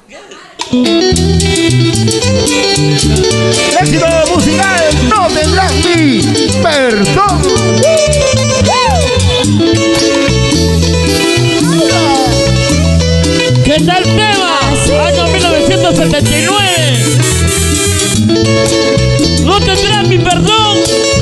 El éxito musical no tendrá mi perdón. ¿Qué tal tema? Año 1979. No tendrás mi perdón.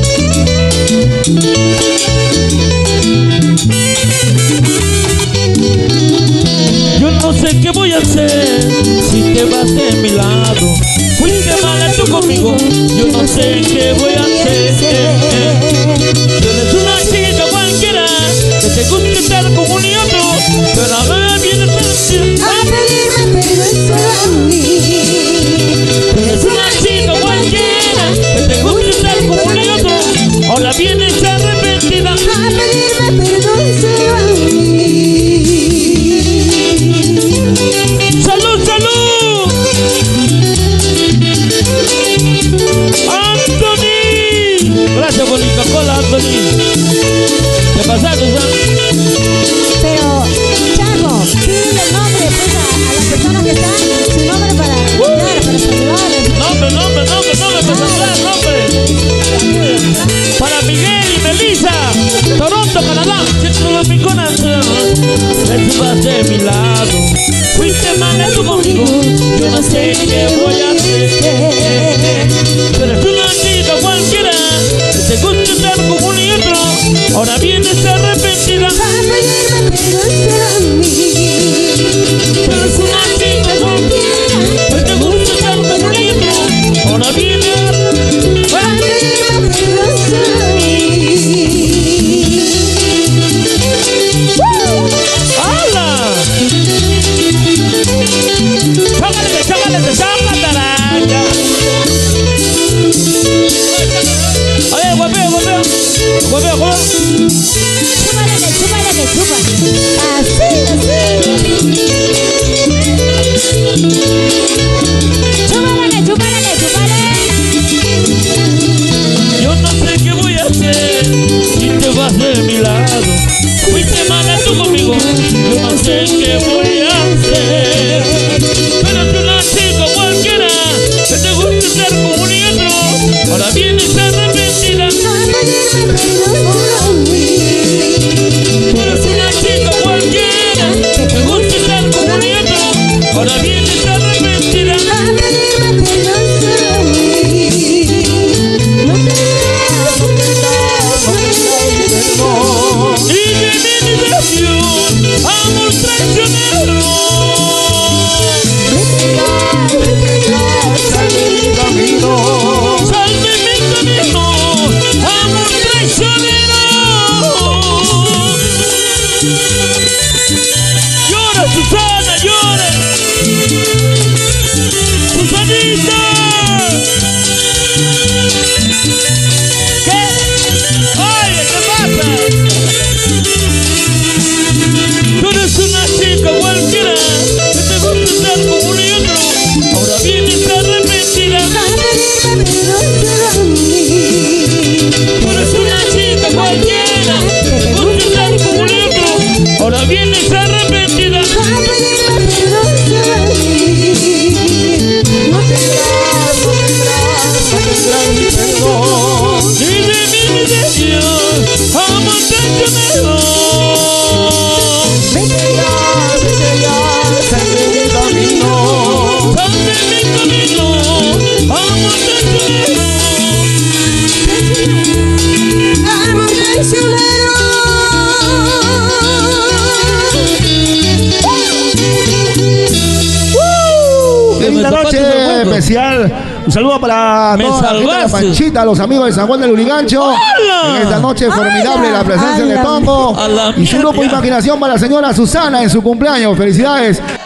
Yo no sé qué voy a hacer si te vas de mi lado. Fuiste mala tú conmigo, yo no sé qué voy a hacer. Tú eres una chica cualquiera que te gusta estar con uno y otro, pero ahora vienes a pedirme perdón solo a mí. Tú eres una chica cualquiera que te gusta estar con uno y otro, ahora vienes arrepentida A pedirme perdón solo a mí. ¡Salud, salud! ¡Anthony! Gracias por la Coca-Cola, Anthony. ¿Qué pasa, Susan? Pero, Chaco, pídele el nombre pues, a las personas que están, su nombre para ayudar, para saludarles. Nombre, para saludar, nombre. Para Miguel y Melissa, Toronto, Canadá. Siento de mi corazón, te vas de mi lado. Fuiste mala tú conmigo, yo no sé qué voy a hacer. Pero es una chica cualquiera que te gusta estar con uno y otro, ahora vienes arrepentida. A pedirme perdón solo a mí. Pero es una chica cualquiera que te gusta estar con uno y otro, ahora vienes A pedirme perdón solo a mí. ¡Hala! ¡Chágale! Oye, guapeo. Chúpale que chupa. Así. Chúpale que chúpale. Yo no sé qué voy a hacer si te vas de mi lado. Fuiste mala tú conmigo, yo no sé qué voy a hacer. Pero es una chica cualquiera que te gusta estar con uno y otro, ahora vienes arrepentida. A pedirme perdón solo a mí. Pero es una chica cualquiera que te gusta estar con uno y otro, ahora vienes arrepentida. A pedirme perdón solo a mí. No Y de mi diversión, amor traicionero. Salve mi camino. Salve mi camino, amor traicionero. Llora, Susana, llora. Susanita. ¿Qué? Oye, ¿qué pasa? Tú eres una chica cualquiera que te gusta estar con uno y otro, ahora vienes arrepentida. A pedirme perdón solo a mí. Tú eres una chica cualquiera que te gusta estar con uno y otro, ahora vienes arrepentida. A pedirme perdón solo a mí. No tendrás mi perdón. Y de mi dirección, amor traicionero. Vete ya, Salve mi camino. Salve mi camino, amor traicionero. amor traicionero. Linda noche especial. Un saludo para toda la gente de La Panchita, los amigos de San Juan del Urigancho. En esta noche formidable la presencia de Tombo y su grupo Imaginación para la señora Susana en su cumpleaños. Felicidades.